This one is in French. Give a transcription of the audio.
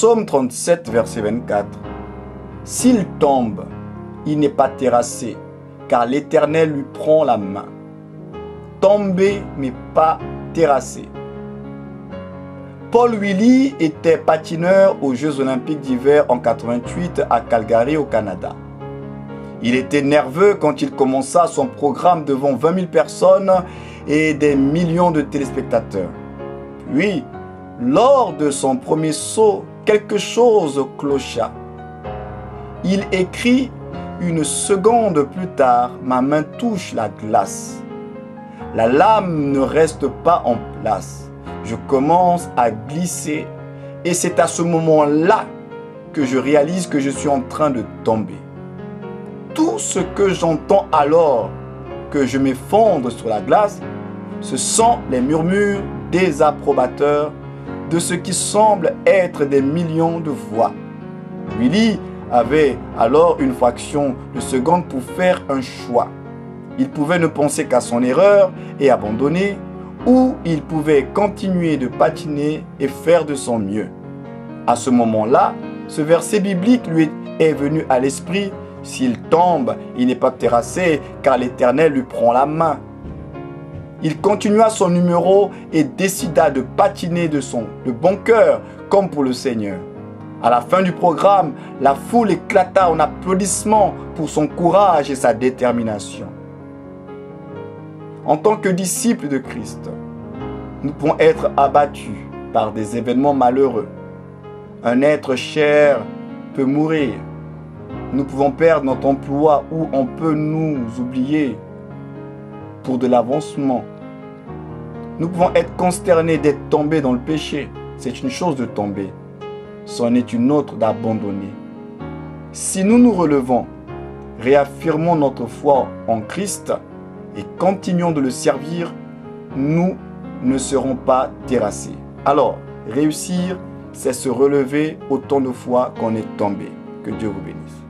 Psaume 37, verset 24. S'il tombe, il n'est pas terrassé, car l'Éternel lui prend la main. Tomber, mais pas terrassé. Paul Willy était patineur aux Jeux Olympiques d'hiver en 88 à Calgary au Canada. Il était nerveux quand il commença son programme devant 20 000 personnes et des millions de téléspectateurs. Puis, lors de son premier saut, quelque chose clocha. Il écrit une seconde plus tard, ma main touche la glace. La lame ne reste pas en place. Je commence à glisser et c'est à ce moment-là que je réalise que je suis en train de tomber. Tout ce que j'entends alors que je m'effondre sur la glace, ce sont les murmures désapprobateurs de ce qui semble être des millions de voix. Willy avait alors une fraction de seconde pour faire un choix. Il pouvait ne penser qu'à son erreur et abandonner, ou il pouvait continuer de patiner et faire de son mieux. À ce moment-là, ce verset biblique lui est venu à l'esprit. S'il tombe, il n'est pas terrassé, car l'Éternel lui prend la main. Il continua son numéro et décida de patiner de bon cœur, comme pour le Seigneur. À la fin du programme, la foule éclata en applaudissements pour son courage et sa détermination. En tant que disciples de Christ, nous pouvons être abattus par des événements malheureux. Un être cher peut mourir. Nous pouvons perdre notre emploi ou on peut nous oublier pour de l'avancement. Nous pouvons être consternés d'être tombés dans le péché. C'est une chose de tomber. C'en est une autre d'abandonner. Si nous nous relevons, réaffirmons notre foi en Christ et continuons de le servir, nous ne serons pas terrassés. Alors, réussir, c'est se relever autant de fois qu'on est tombé. Que Dieu vous bénisse.